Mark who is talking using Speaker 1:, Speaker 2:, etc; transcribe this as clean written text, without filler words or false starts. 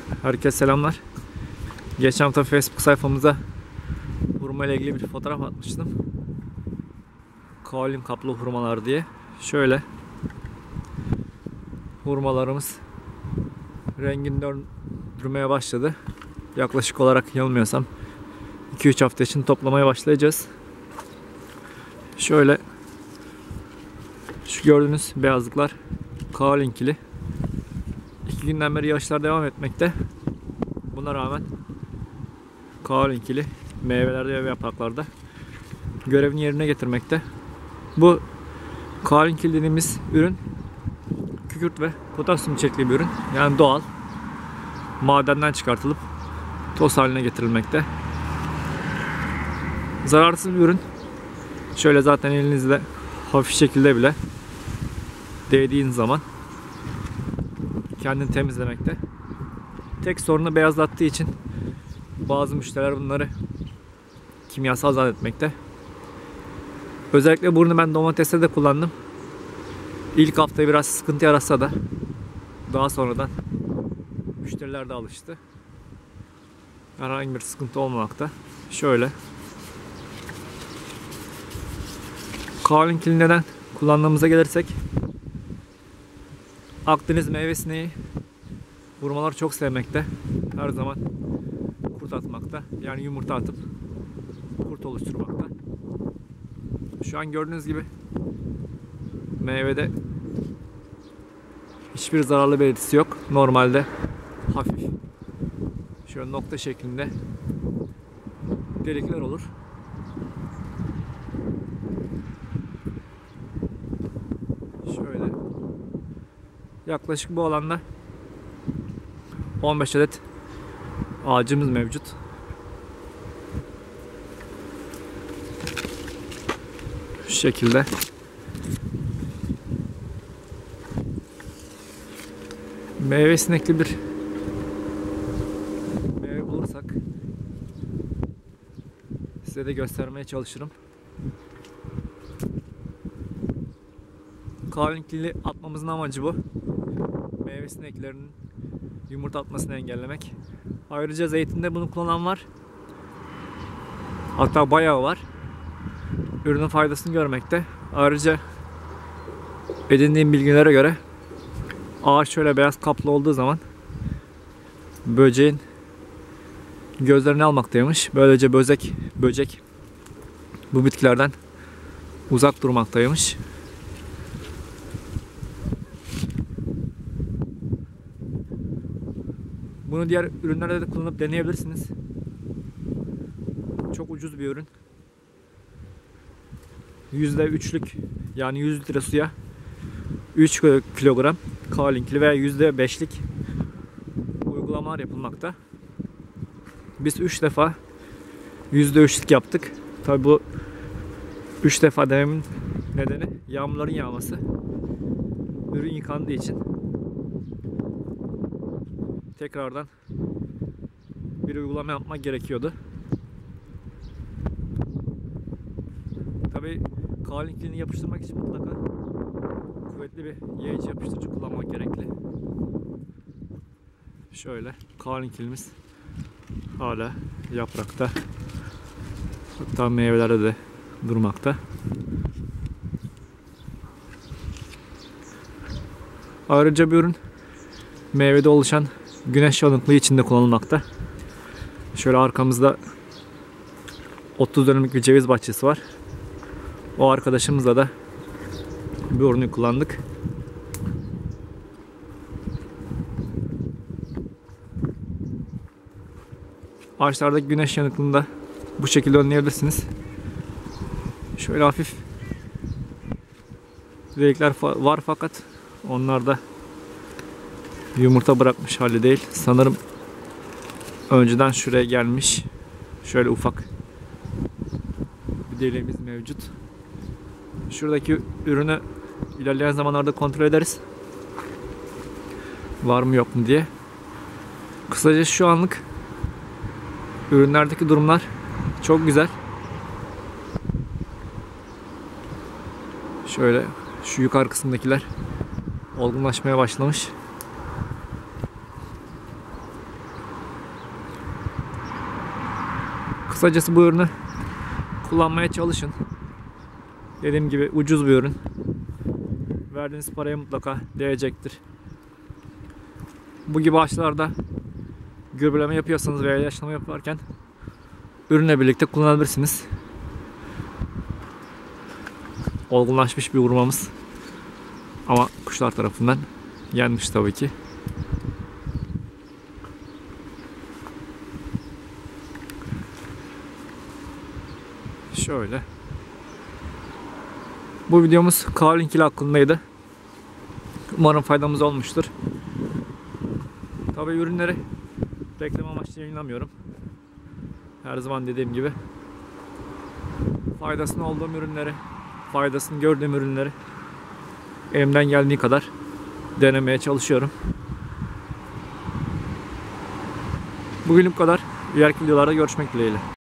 Speaker 1: Herkese selamlar. Geçen hafta Facebook sayfamıza hurma ile ilgili bir fotoğraf atmıştım. Kaolin kaplı hurmalar diye. Şöyle hurmalarımız rengini döndürmeye başladı. Yaklaşık olarak yanılmıyorsam 2-3 hafta için toplamaya başlayacağız. Şöyle şu gördüğünüz beyazlıklar kaolinkili. 2 günden beri yağışlar devam etmekte. Buna rağmen kaolinkili meyvelerde ve yapraklarda görevini yerine getirmekte. Bu kaolinkili dediğimiz ürün kükürt ve potasyum içerikli bir ürün. Yani doğal. Madenden çıkartılıp toz haline getirilmekte. Zararsız bir ürün. Şöyle zaten elinizle hafif şekilde bile değdiğiniz zaman kendini temizlemekte. Tek sorunu beyazlattığı için bazı müşteriler bunları kimyasal zannetmekte. Özellikle bunu ben domateste de kullandım. İlk hafta biraz sıkıntı yaratsa da daha sonradan müşteriler de alıştı. Herhangi bir sıkıntı olmamakta. Şöyle kaolinkili neden kullandığımıza gelirsek, Akdeniz meyve sineği hurmalar çok sevmekte. Her zaman kurt atmakta. Yani yumurta atıp kurt oluşturmakta. Şu an gördüğünüz gibi meyvede hiçbir zararlı belirtisi yok. Normalde hafif şöyle nokta şeklinde delikler olur. Şöyle yaklaşık bu alanda 15 adet ağacımız mevcut. Şu şekilde. Meyve sinekli bir meyve bulursak size de göstermeye çalışırım. Kaolinkili atmamızın amacı bu. Meyve sineklerinin yumurta atmasını engellemek. Ayrıca zeytinde bunu kullanan var. Hatta bayağı var. Ürünün faydasını görmekte. Ayrıca edindiğim bilgilere göre ağaç şöyle beyaz kaplı olduğu zaman böceğin gözlerini almaktaymış. Böylece böcek bu bitkilerden uzak durmaktaymış. Bunu diğer ürünlerde de kullanıp deneyebilirsiniz. Çok ucuz bir ürün. %3'lük yani 100 litre suya 3 kilogram kaolinkili veya %5'lik uygulamalar yapılmakta. Biz 3 defa %3'lük yaptık. Tabi bu 3 defa dememin nedeni yağmurların yağması. Ürün yıkandığı için tekrardan bir uygulama yapmak gerekiyordu. Tabii kaolinkilini yapıştırmak için mutlaka kuvvetli bir yayıcı yapıştırıcı kullanmak gerekli. Şöyle kaolinkilimiz hala yaprakta, hatta meyvelerde de durmakta. Ayrıca bir ürün meyvede oluşan güneş yanıklığı için de kullanılmakta. Şöyle arkamızda 30 dönümlük bir ceviz bahçesi var. O arkadaşımızla da bir ürünü kullandık. Ağaçlardaki güneş yanıklığını da bu şekilde önleyebilirsiniz. Şöyle hafif delikler var fakat onlar da yumurta bırakmış hali değil. Sanırım önceden şuraya gelmiş. Şöyle ufak bir deliğimiz mevcut. Şuradaki ürünü ilerleyen zamanlarda kontrol ederiz. Var mı yok mu diye. Kısaca şu anlık ürünlerdeki durumlar çok güzel. Şöyle şu yukarı kısımdakiler olgunlaşmaya başlamış. Kısacası bu ürünü kullanmaya çalışın. Dediğim gibi ucuz bir ürün. Verdiğiniz paraya mutlaka değecektir. Bu gibi ağaçlarda gübreleme yapıyorsanız veya ilaçlama yaparken ürünle birlikte kullanabilirsiniz. Olgunlaşmış bir hurmamız. Ama kuşlar tarafından yenmiş tabii ki. Şöyle. Bu videomuz Kaolinkili hakkındaydı. Umarım faydamız olmuştur. Tabii ürünleri reklam amaçlı yayınlamıyorum. Her zaman dediğim gibi faydasını olduğum ürünleri, faydasını gördüğüm ürünleri elimden geldiği kadar denemeye çalışıyorum. Bugünlük bu kadar. Diğer videolarda görüşmek dileğiyle.